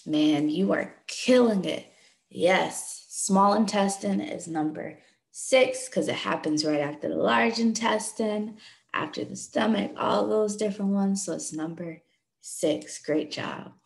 Man, you are killing it. Yes, small intestine is number 6 because it happens right after the large intestine, after the stomach, all those different ones. So it's number 6. Great job.